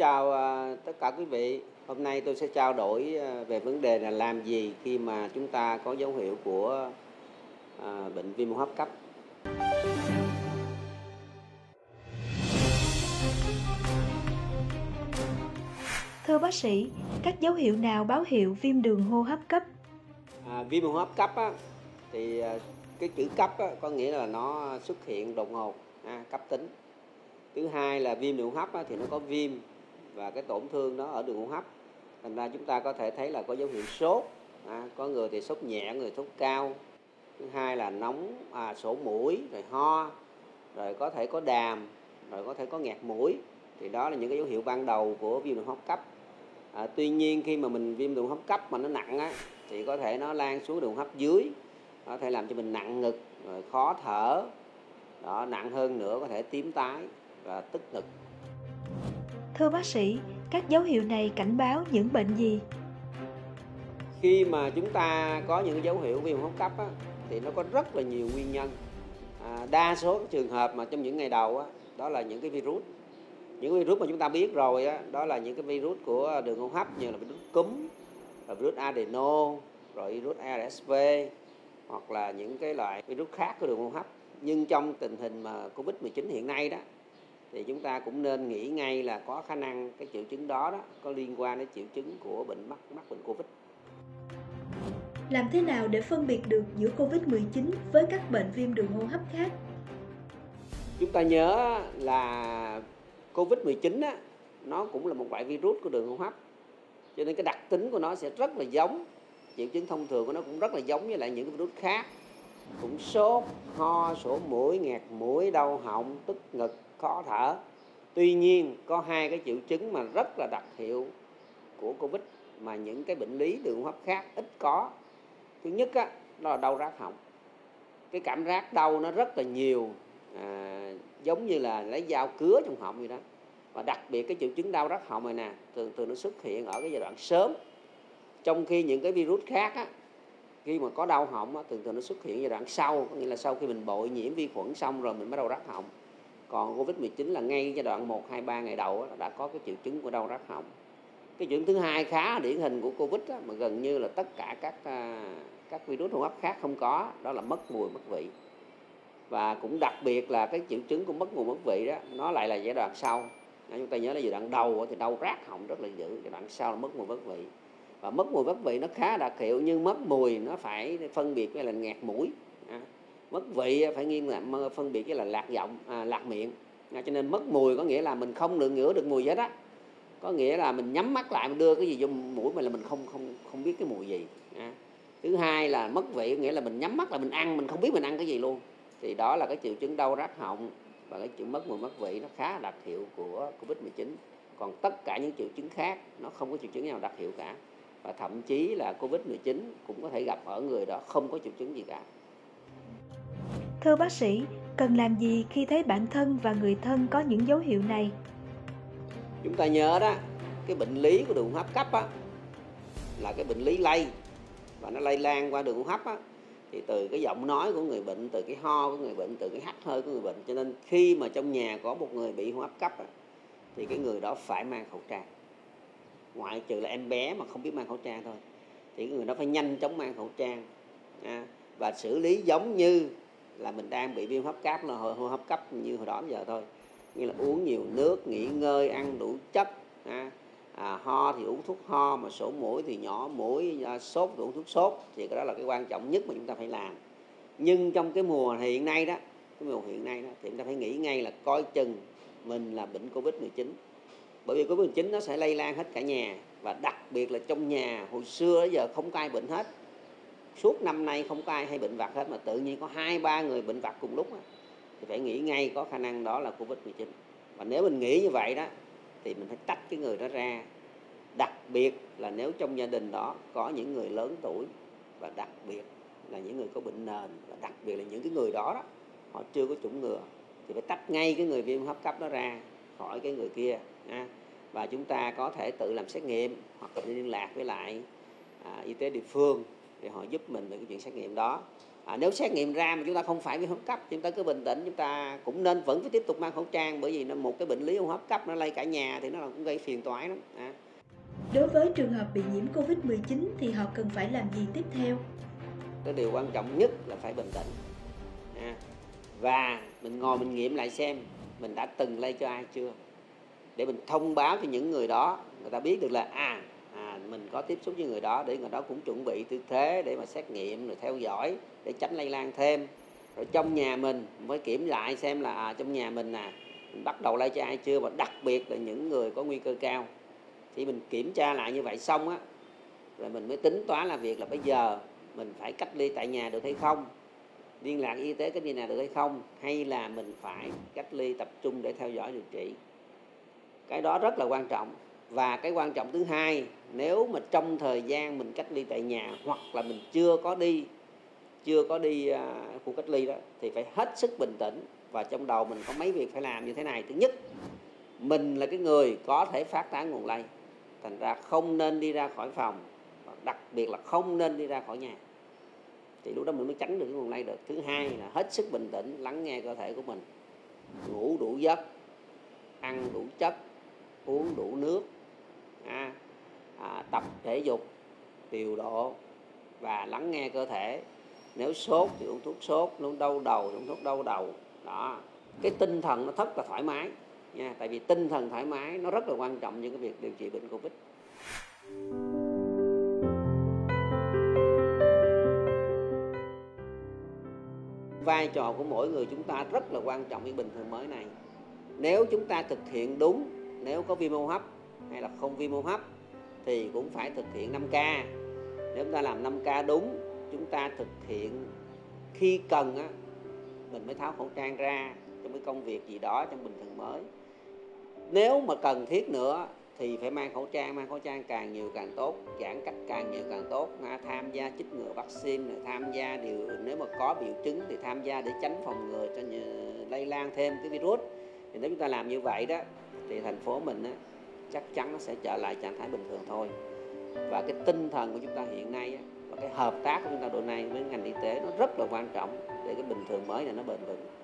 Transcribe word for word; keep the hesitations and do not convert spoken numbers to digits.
chào, à, tất cả quý vị. Hôm nay tôi sẽ trao đổi, a, về vấn đề là làm gì khi mà chúng ta có dấu hiệu của, à, bệnh viêm hô hấp cấp. Thưa bác sĩ, các dấu hiệu nào báo hiệu viêm đường hô hấp cấp? À, viêm hô hấp cấp á, thì, à, cái chữ cấp á, có nghĩa là nó xuất hiện đột ngột, a, cấp tính. Thứ hai là viêm đường hô hấp á, thì nó có viêm và cái tổn thương đó ở đường hô hấp. Thành ra chúng ta có thể thấy là có dấu hiệu sốt, à, có người thì sốt nhẹ, người sốt cao. Thứ hai là nóng, à, sổ mũi, rồi ho, rồi có thể có đàm, rồi có thể có nghẹt mũi. Thì đó là những cái dấu hiệu ban đầu của viêm đường hô hấp cấp. À, tuy nhiên khi mà mình viêm đường hô hấp cấp mà nó nặng á, thì có thể nó lan xuống đường hô hấp dưới, có thể làm cho mình nặng ngực, rồi khó thở. Đó, nặng hơn nữa có thể tím tái và tức ngực. Thưa bác sĩ, các dấu hiệu này cảnh báo những bệnh gì? Khi mà chúng ta có những dấu hiệu viêm hô hấp cấp á, thì nó có rất là nhiều nguyên nhân. À, đa số các trường hợp mà trong những ngày đầu á, đó là những cái virus. Những virus mà chúng ta biết rồi á, đó là những cái virus của đường hô hấp như là virus cúm, rồi virus adeno, rồi virus a rờ ét vê hoặc là những cái loại virus khác của đường hô hấp. Nhưng trong tình hình mà Covid mười chín hiện nay đó, thì chúng ta cũng nên nghĩ ngay là có khả năng cái triệu chứng đó đó có liên quan đến triệu chứng của bệnh mắc mắc bệnh Covid. Làm thế nào để phân biệt được giữa Covid mười chín với các bệnh viêm đường hô hấp khác? Chúng ta nhớ là Covid mười chín á, nó cũng là một loại virus của đường hô hấp. Cho nên cái đặc tính của nó sẽ rất là giống, triệu chứng thông thường của nó cũng rất là giống với lại những cái virus khác. Cũng sốt, ho, sổ mũi, nghẹt mũi, đau họng, tức ngực, khó thở. Tuy nhiên có hai cái triệu chứng mà rất là đặc hiệu của Covid mà những cái bệnh lý đường hô hấp khác ít có. Thứ nhất á, đó là đau rát họng. Cái cảm giác đau nó rất là nhiều, à, giống như là lấy dao cứa trong họng vậy đó. Và đặc biệt cái triệu chứng đau rát họng này nè, thường thường nó xuất hiện ở cái giai đoạn sớm. Trong khi những cái virus khác á, khi mà có đau họng á, thường thường nó xuất hiện giai đoạn sau, có nghĩa là sau khi mình bội nhiễm vi khuẩn xong rồi mình mới đau rát họng. Còn Covid mười chín là ngay giai đoạn một, hai, ba ngày đầu á, đã có cái triệu chứng của đau rát họng. Cái triệu chứng thứ hai khá điển hình của Covid á, mà gần như là tất cả các à, các virus hô hấp khác không có, đó là mất mùi mất vị. Và cũng đặc biệt là cái triệu chứng của mất mùi mất vị đó, nó lại là giai đoạn sau. Chúng ta nhớ là giai đoạn đầu thì đau rát họng rất là dữ, giai đoạn sau là mất mùi mất vị. Và mất mùi mất vị nó khá đặc hiệu, nhưng mất mùi nó phải phân biệt với là nghẹt mũi, à, mất vị phải nghiêng là phân biệt với là lạc giọng, à, lạc miệng. À, cho nên mất mùi có nghĩa là mình không được ngửi được mùi gì hết á, có nghĩa là mình nhắm mắt lại mình đưa cái gì vô mũi mình là mình không không không biết cái mùi gì. À, thứ hai là mất vị, nghĩa là mình nhắm mắt là mình ăn mình không biết mình ăn cái gì luôn. Thì đó là cái triệu chứng đau rát họng và cái triệu mất mùi mất vị nó khá đặc hiệu của Covid mười chín. Còn tất cả những triệu chứng khác nó không có triệu chứng nào đặc hiệu cả. Và thậm chí là Covid mười chín cũng có thể gặp ở người đó không có triệu chứng gì cả. Thưa bác sĩ, cần làm gì khi thấy bản thân và người thân có những dấu hiệu này? Chúng ta nhớ đó, cái bệnh lý của đường hô hấp cấp á, là cái bệnh lý lây và nó lây lan qua đường hô hấp á, thì từ cái giọng nói của người bệnh, từ cái ho của người bệnh, từ cái hắt hơi của người bệnh. Cho nên khi mà trong nhà có một người bị hô hấp cấp á, thì cái người đó phải mang khẩu trang. Ngoại trừ là em bé mà không biết mang khẩu trang thôi, thì cái người đó phải nhanh chóng mang khẩu trang, à, và xử lý giống như là mình đang bị viêm hô hấp cấp, là hô hấp cấp như hồi đó đến giờ thôi. Như là uống nhiều nước, nghỉ ngơi, ăn đủ chất, à, à, ho thì uống thuốc ho, mà sổ mũi thì nhỏ mũi, à, sốt thì uống thuốc sốt. Thì cái đó là cái quan trọng nhất mà chúng ta phải làm. Nhưng trong cái mùa hiện nay đó, cái mùa hiện nay đó thì chúng ta phải nghĩ ngay là coi chừng mình là bệnh Covid mười chín. Bởi vì Covid mười chín nó sẽ lây lan hết cả nhà, và đặc biệt là trong nhà hồi xưa đến giờ không có ai bệnh hết. Suốt năm nay không có ai hay bệnh vặt hết, mà tự nhiên có hai ba người bệnh vặt cùng lúc đó, thì phải nghĩ ngay có khả năng đó là Covid mười chín. Và nếu mình nghĩ như vậy đó thì mình phải tách cái người đó ra. Đặc biệt là nếu trong gia đình đó có những người lớn tuổi, và đặc biệt là những người có bệnh nền, và đặc biệt là những cái người đó, đó họ chưa có chủng ngừa, thì phải tách ngay cái người viêm hô hấp cấp đó ra khỏi cái người kia, ha. Và chúng ta có thể tự làm xét nghiệm hoặc là liên lạc với lại à, y tế địa phương để họ giúp mình về cái chuyện xét nghiệm đó. À, nếu xét nghiệm ra mà chúng ta không phải viêm hô hấp cấp, chúng ta cứ bình tĩnh, chúng ta cũng nên vẫn phải tiếp tục mang khẩu trang, bởi vì nó một cái bệnh lý hô hấp cấp nó lây cả nhà thì nó cũng gây phiền toái lắm. À. Đối với trường hợp bị nhiễm Covid mười chín thì họ cần phải làm gì tiếp theo? Cái điều quan trọng nhất là phải bình tĩnh. À. Và mình ngồi mình nghiệm lại xem mình đã từng lây cho ai chưa, để mình thông báo cho những người đó, người ta biết được là à, à mình có tiếp xúc với người đó, để người đó cũng chuẩn bị tư thế để mà xét nghiệm rồi theo dõi để tránh lây lan thêm. Rồi trong nhà mình mới kiểm lại xem là à, trong nhà mình nè mình bắt đầu lây cho ai chưa, và đặc biệt là những người có nguy cơ cao. Thì mình kiểm tra lại như vậy xong á, rồi mình mới tính toán là việc là bây giờ mình phải cách ly tại nhà được hay không, liên lạc y tế cách ly nào được hay không, hay là mình phải cách ly tập trung để theo dõi điều trị. Cái đó rất là quan trọng. Và cái quan trọng thứ hai, nếu mà trong thời gian mình cách ly tại nhà hoặc là mình chưa có đi chưa có đi uh, khu cách ly đó, thì phải hết sức bình tĩnh, và trong đầu mình có mấy việc phải làm như thế này. Thứ nhất, mình là cái người có thể phát tán nguồn lây, thành ra không nên đi ra khỏi phòng, và đặc biệt là không nên đi ra khỏi nhà, thì lúc đó mình mới tránh được cái nguồn lây được. Thứ hai là hết sức bình tĩnh, lắng nghe cơ thể của mình, ngủ đủ giấc, ăn đủ chất, uống đủ nước, à, à, tập thể dục điều độ và lắng nghe cơ thể. Nếu sốt thì uống thuốc sốt, nếu đau đầu thì uống thuốc đau đầu. Đó, cái tinh thần nó rất là thoải mái nha, tại vì tinh thần thoải mái nó rất là quan trọng trong cái việc điều trị bệnh Covid. Vai trò của mỗi người chúng ta rất là quan trọng với bình thường mới này. Nếu chúng ta thực hiện đúng, nếu có viêm hô hấp hay là không viêm hô hấp thì cũng phải thực hiện năm K. Nếu chúng ta làm năm K đúng, chúng ta thực hiện khi cần á, mình mới tháo khẩu trang ra trong cái công việc gì đó trong bình thường mới. Nếu mà cần thiết nữa thì phải mang khẩu trang, mang khẩu trang càng nhiều càng tốt, giãn cách càng nhiều càng tốt, tham gia chích ngừa vaccine, tham gia điều nếu mà có triệu chứng thì tham gia để tránh phòng ngừa cho lây lan thêm cái virus. Thì nếu chúng ta làm như vậy đó thì thành phố mình á, chắc chắn nó sẽ trở lại trạng thái bình thường thôi. Và cái tinh thần của chúng ta hiện nay á, và cái hợp tác của chúng ta độ này với ngành y tế nó rất là quan trọng để cái bình thường mới này nó bền vững.